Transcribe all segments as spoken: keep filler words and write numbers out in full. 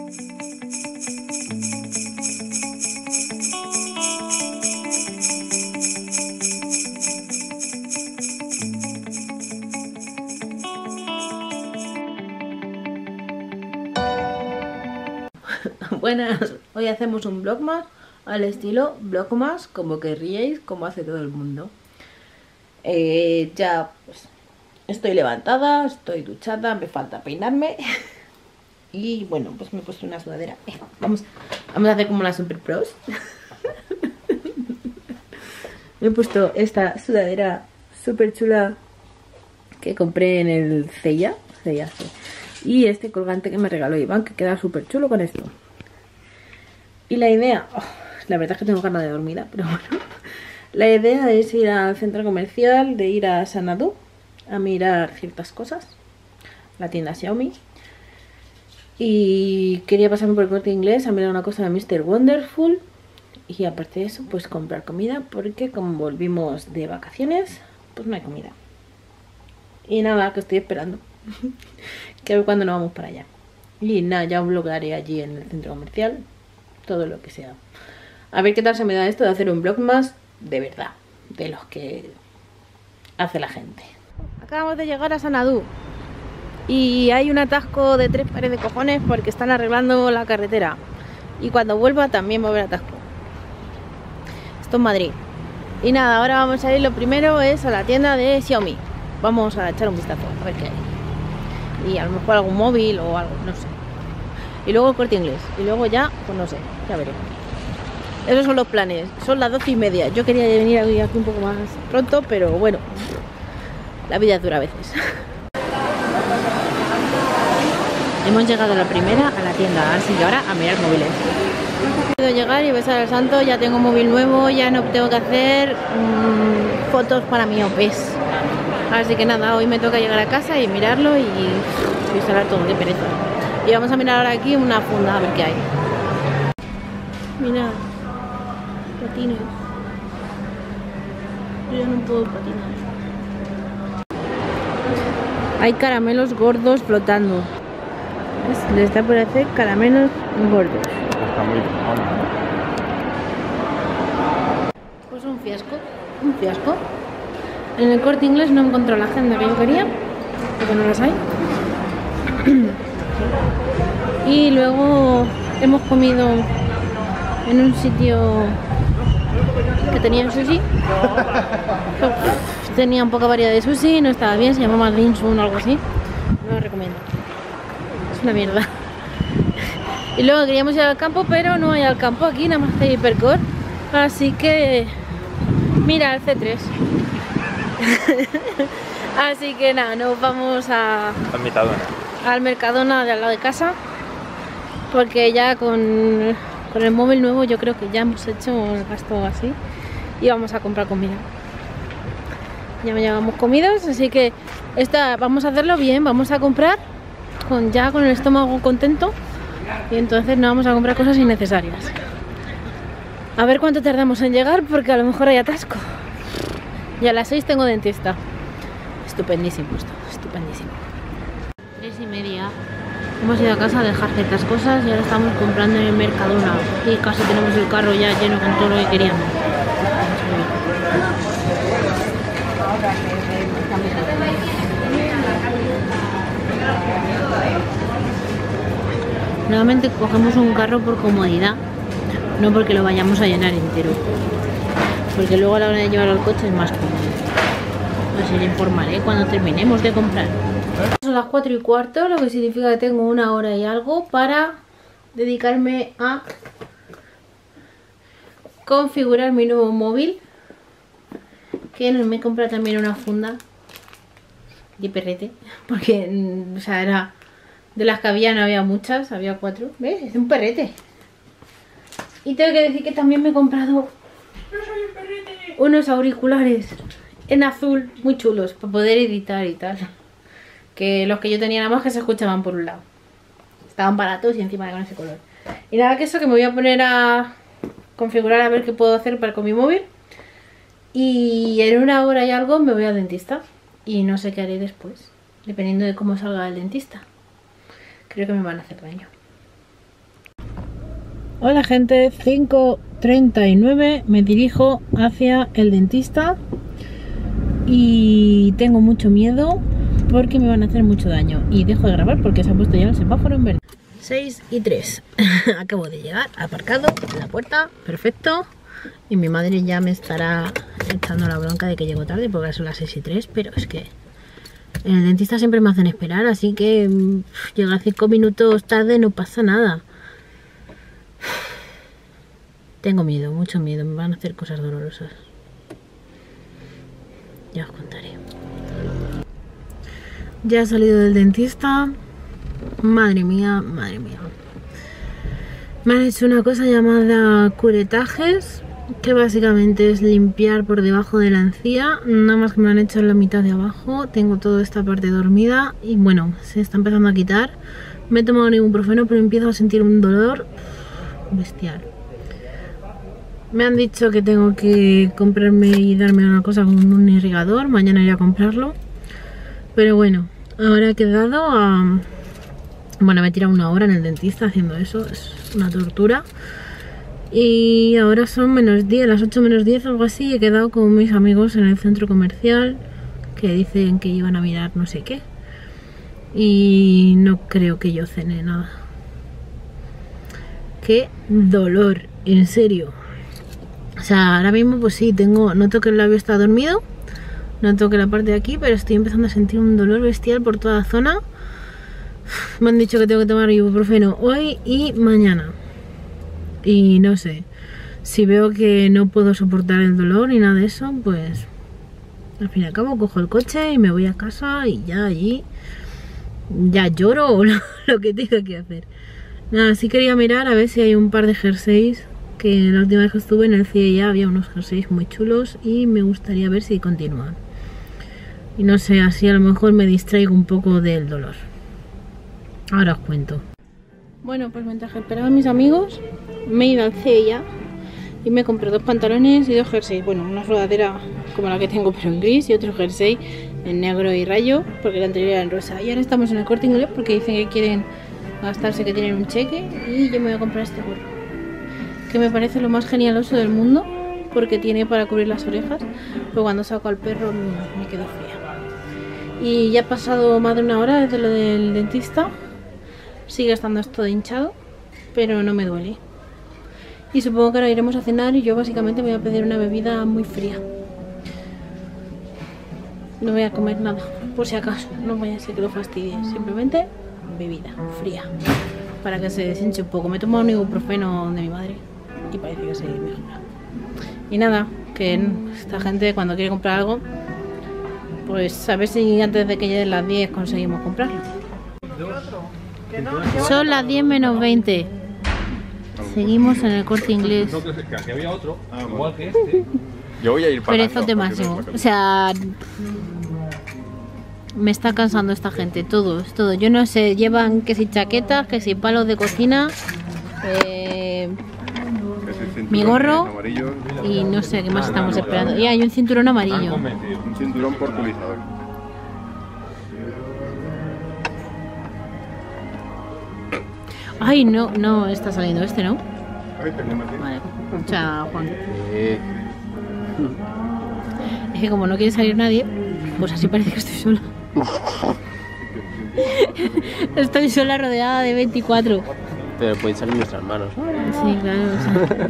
Buenas, hoy hacemos un vlogmas al estilo vlogmas, como querríais, como hace todo el mundo. Eh, ya pues estoy levantada, estoy duchada, me falta peinarme. Y bueno, pues me he puesto una sudadera. Eh, vamos, vamos a hacer como las super pros. Me he puesto esta sudadera súper chula que compré en el Ceia, Ceia sí. Y este colgante que me regaló Iván, que queda súper chulo con esto. Y la idea, oh, la verdad es que tengo ganas de dormida, pero bueno. La idea es ir al centro comercial, de ir a Xanadu a mirar ciertas cosas, la tienda Xiaomi. Y quería pasarme por el Corte Inglés a mirar una cosa de míster Wonderful. Y aparte de eso, pues comprar comida, porque como volvimos de vacaciones, pues no hay comida. Y nada, que estoy esperando. Que a ver cuándo nos vamos para allá. Y nada, ya vlogaré allí en el centro comercial, todo lo que sea. A ver qué tal se me da esto de hacer un vlog más de verdad, de los que hace la gente. Acabamos de llegar a Xanadu y hay un atasco de tres pares de cojones porque están arreglando la carretera. Y cuando vuelva también va a haber atasco. Esto es Madrid. Y nada, ahora vamos a ir, lo primero es a la tienda de Xiaomi. Vamos a echar un vistazo, a ver qué hay. Y a lo mejor algún móvil o algo, no sé. Y luego el Corte Inglés. Y luego ya, pues no sé, ya veremos. Esos son los planes. Son las doce y media. Yo quería venir aquí un poco más pronto, pero bueno, la vida es dura a veces. Hemos llegado a la primera, a la tienda, así que ahora a mirar móviles. He ido a llegar y besar al santo, ya tengo móvil nuevo, ya no tengo que hacer mmm, fotos para miopes. Así que nada, hoy me toca llegar a casa y mirarlo y instalar todo, qué pereza. Y vamos a mirar ahora aquí una funda a ver qué hay. Mirad, patines. Yo ya no puedo patinar. Hay caramelos gordos flotando. ¿Ves? Les da por hacer caramelos gordos. Está muy bien. Pues un fiasco, un fiasco. En el Corte Inglés no encontré la agenda que yo quería, porque no las hay. Y luego hemos comido en un sitio que tenía sushi. Tenía poca variedad de sushi, no estaba bien, se llamaba Dinsun o algo así. No lo recomiendo. Es una mierda. Y luego queríamos ir al campo, pero no hay al campo aquí, nada más hay Hipercore. Así que mira el C tres. Así que nada, nos vamos a al Mercadona de al lado de casa, porque ya con, con el móvil nuevo yo creo que ya hemos hecho el gasto así y vamos a comprar comida. Ya me llevamos comidas, así que esta, vamos a hacerlo bien, vamos a comprar con, ya con el estómago contento y entonces no vamos a comprar cosas innecesarias. A ver cuánto tardamos en llegar, porque a lo mejor hay atasco. Y a las seis tengo dentista. Estupendísimo esto, estupendísimo. Tres y media. Hemos ido a casa a dejar ciertas cosas y ahora estamos comprando en el Mercadona. Y casi tenemos el carro ya lleno con todo lo que queríamos. Nuevamente cogemos un carro por comodidad, no porque lo vayamos a llenar entero. Porque luego a la hora de llevarlo al coche es más cómodo. Así le informaré cuando terminemos de comprar. Son las cuatro y cuarto, lo que significa que tengo una hora y algo para dedicarme a configurar mi nuevo móvil. Que me he comprado también una funda de perrete. Porque, o sea, era de las que había, no había muchas, había cuatro. ¿Ves? Es un perrete. Y tengo que decir que también me he comprado unos auriculares en azul muy chulos para poder editar y tal, que los que yo tenía nada más que se escuchaban por un lado, estaban baratos y encima con ese color. Y nada, que eso, que me voy a poner a configurar a ver qué puedo hacer para con mi móvil, y en una hora y algo me voy al dentista y no sé qué haré después, dependiendo de cómo salga el dentista. Creo que me van a hacer daño. Hola gente, cinco treinta y nueve, me dirijo hacia el dentista y tengo mucho miedo porque me van a hacer mucho daño y dejo de grabar porque se ha puesto ya el semáforo en verde. seis y tres, acabo de llegar, aparcado en la puerta, perfecto, y mi madre ya me estará echando la bronca de que llego tarde porque ahora son las seis y tres, pero es que en el dentista siempre me hacen esperar, así que pff, llegar cinco minutos tarde no pasa nada. Tengo miedo, mucho miedo, me van a hacer cosas dolorosas. Ya os contaré. Ya he salido del dentista. Madre mía, madre mía. Me han hecho una cosa llamada curetajes, que básicamente es limpiar por debajo de la encía. Nada más que me han hecho en la mitad de abajo. Tengo toda esta parte dormida y bueno, se está empezando a quitar. Me he tomado un ibuprofeno, pero empiezo a sentir un dolor bestial. Me han dicho que tengo que comprarme y darme una cosa con un irrigador. Mañana iré a comprarlo. Pero bueno, ahora he quedado a... Bueno, me he tirado una hora en el dentista haciendo eso. Es una tortura. Y ahora son menos diez, las ocho menos diez, algo así. He quedado con mis amigos en el centro comercial que dicen que iban a mirar no sé qué. Y no creo que yo cene nada. ¡Qué dolor! En serio. O sea, ahora mismo pues sí, tengo, noto que el labio está dormido, noto que la parte de aquí, pero estoy empezando a sentir un dolor bestial por toda la zona. Me han dicho que tengo que tomar ibuprofeno hoy y mañana. Y no sé, si veo que no puedo soportar el dolor ni nada de eso, pues al fin y al cabo cojo el coche y me voy a casa y ya allí ya lloro o lo, lo que tenga que hacer. Nada, sí quería mirar a ver si hay un par de jerseys, que la última vez que estuve en el C I E ya había unos jerseys muy chulos y me gustaría ver si continúan. Y no sé, así a lo mejor me distraigo un poco del dolor. Ahora os cuento. Bueno, pues mientras esperaba a mis amigos, me he ido al C I E ya y me compré dos pantalones y dos jerseys. Bueno, una sudadera como la que tengo pero en gris y otro jersey en negro y rayo porque la anterior era en rosa. Y ahora estamos en el Corte Inglés porque dicen que quieren gastarse, que tienen un cheque, y yo me voy a comprar este gorro, que me parece lo más genialoso del mundo porque tiene para cubrir las orejas, pero cuando saco al perro me quedo fría. Y ya ha pasado más de una hora desde lo del dentista, sigue estando esto de hinchado, pero no me duele. Y supongo que ahora iremos a cenar y yo básicamente me voy a pedir una bebida muy fría. No voy a comer nada, por si acaso, no vaya a ser que lo fastidie, simplemente bebida fría, para que se deshinche un poco. Me he tomado un ibuprofeno de mi madre y parece que se mejora. Y nada, que esta gente cuando quiere comprar algo, pues a ver si antes de que lleguen las diez conseguimos comprarlo. Son las diez menos veinte. Seguimos en el Corte Inglés. Que aquí había otro, igual que este. Yo voy a ir parando. Perezote máximo. O sea, me está cansando esta gente, todos, todo. Yo no sé, llevan que si chaquetas, que si palos de cocina, eh, mi gorro y no sé qué más estamos esperando. Y hay un cinturón amarillo. Un cinturón por pulizador. Ay, no, no está saliendo este, ¿no? Vale, chao, Juan. Es que como no quiere salir nadie, pues así parece que estoy sola. Estoy sola rodeada de veinticuatro. Pero pueden salir nuestras manos. Sí, claro, o sea.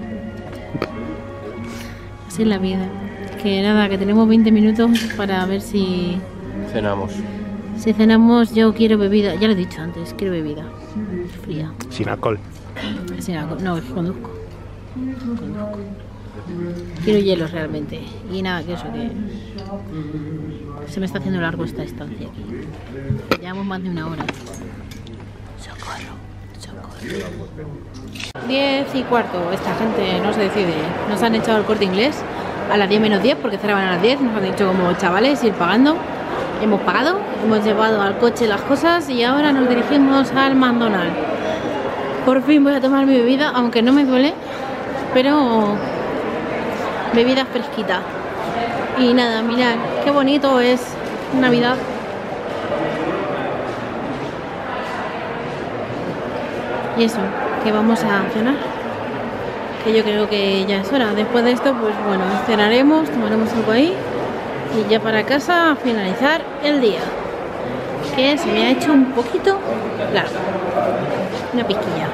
Así es la vida. Que nada, que tenemos veinte minutos para ver si cenamos. Si cenamos, yo quiero bebida. Ya lo he dicho antes, quiero bebida fría. Sin alcohol. Sin alcohol. No, conduzco. Conduzco. Quiero hielos realmente. Y nada, que eso, que se me está haciendo largo esta estancia aquí. Llevamos más de una hora. Socorro, socorro. Diez y cuarto, esta gente no se decide. Nos han echado el Corte Inglés a las diez menos diez porque cerraban a las diez. Nos han dicho como chavales ir pagando. Hemos pagado, hemos llevado al coche las cosas y ahora nos dirigimos al McDonald's. Por fin voy a tomar mi bebida, aunque no me duele, pero bebida fresquita. Y nada, mirad, qué bonito es Navidad. Y eso, que vamos a cenar. Que yo creo que ya es hora. Después de esto, pues bueno, cenaremos, tomaremos algo ahí y ya para casa a finalizar el día. Que se me ha hecho un poquito largo. Una pizquilla.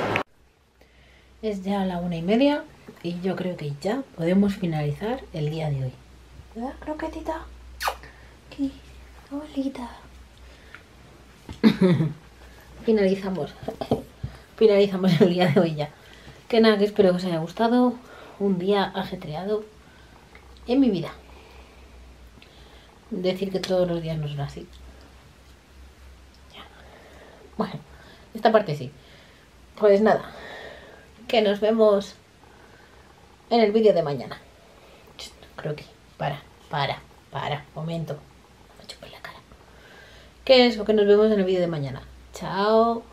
Es ya la una y media y yo creo que ya podemos finalizar el día de hoy. ¿Verdad, croquetita? Aquí, abuelita. Finalizamos. Finalizamos el día de hoy ya. Que nada, que espero que os haya gustado. Un día ajetreado en mi vida. Decir que todos los días no son así. Ya. Bueno, esta parte sí. Pues nada, que nos vemos en el vídeo de mañana. Creo que para, para, para, momento. Me chupo en la cara. Que eso, que nos vemos en el vídeo de mañana. Chao.